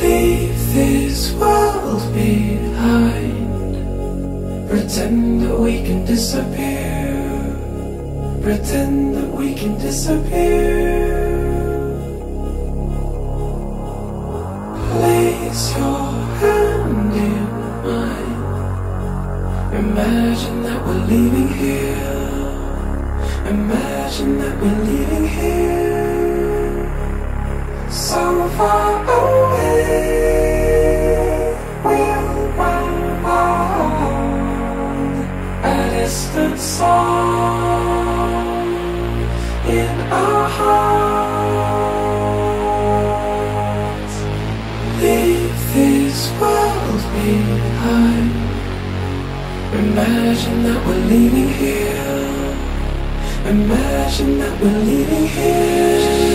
Leave this world behind. Pretend that we can disappear. Pretend that we can disappear. Place your hand in mine. Imagine that we're leaving here. Imagine that we're leaving here. So far away. We'll find a distant song in our hearts. Leave this world behind. Imagine that we're leaving here. Imagine that we're leaving here.